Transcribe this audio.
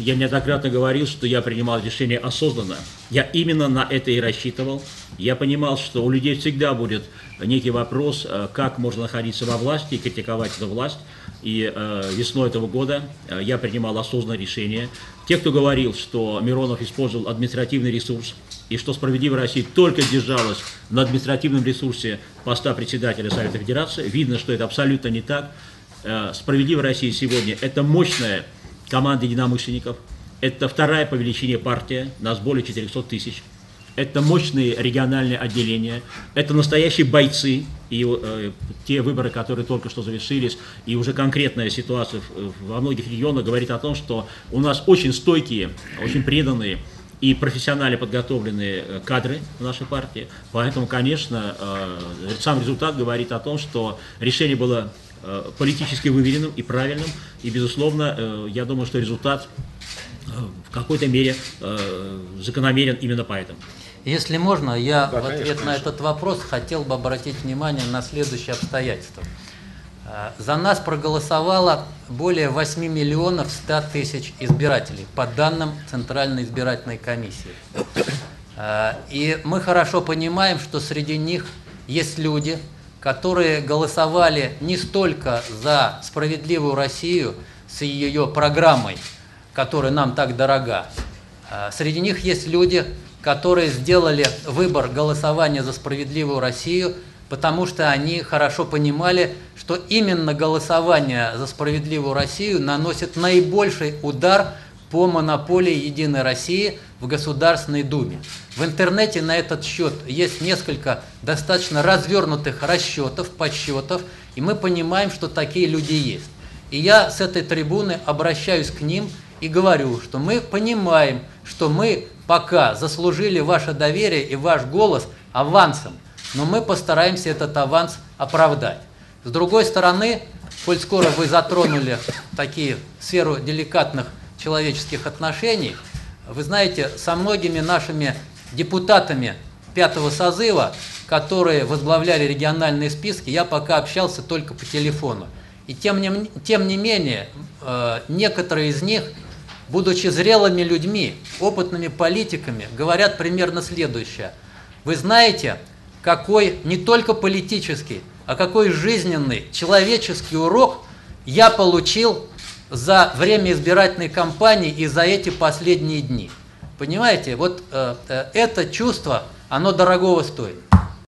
я неоднократно говорил, что я принимал решение осознанно. Я именно на это и рассчитывал. Я понимал, что у людей всегда будет некий вопрос, как можно находиться во власти и критиковать эту власть. И весной этого года я принимал осознанное решение. Те, кто говорил, что Миронов использовал административный ресурс, и что «Справедливая Россия» только держалась на административном ресурсе поста председателя Совета Федерации, видно, что это абсолютно не так. «Справедливая Россия» сегодня – это мощная команда единомышленников, это вторая по величине партия, нас более 400 тысяч, это мощные региональные отделения, это настоящие бойцы, и те выборы, которые только что завершились, и уже конкретная ситуация во многих регионах говорит о том, что у нас очень стойкие, очень преданные и профессионально подготовленные кадры в нашей партии. Поэтому, конечно, сам результат говорит о том, что решение было политически выверенным и правильным. И, безусловно, я думаю, что результат в какой-то мере закономерен именно поэтому. Если можно, я в ответ на этот вопрос хотел бы обратить внимание на следующее обстоятельство. За нас проголосовало более 8 миллионов 100 тысяч избирателей, по данным Центральной избирательной комиссии. И мы хорошо понимаем, что среди них есть люди, которые голосовали не столько за «Справедливую Россию» с ее программой, которая нам так дорога. Среди них есть люди, которые сделали выбор голосования за «Справедливую Россию», потому что они хорошо понимали, что именно голосование за «Справедливую Россию» наносит наибольший удар по монополии «Единой России» в Государственной Думе. В интернете на этот счет есть несколько достаточно развернутых расчетов, подсчетов, и мы понимаем, что такие люди есть. И я с этой трибуны обращаюсь к ним и говорю, что мы понимаем, что мы пока заслужили ваше доверие и ваш голос авансом, но мы постараемся этот аванс оправдать. С другой стороны, коль скоро вы затронули такие сферу деликатных человеческих отношений, вы знаете, со многими нашими депутатами 5-го созыва, которые возглавляли региональные списки, я пока общался только по телефону. И тем не менее, некоторые из них, будучи зрелыми людьми, опытными политиками, говорят примерно следующее. Вы знаете, какой не только политический, а какой жизненный, человеческий урок я получил за время избирательной кампании и за эти последние дни. Понимаете, вот это чувство, оно дорогого стоит.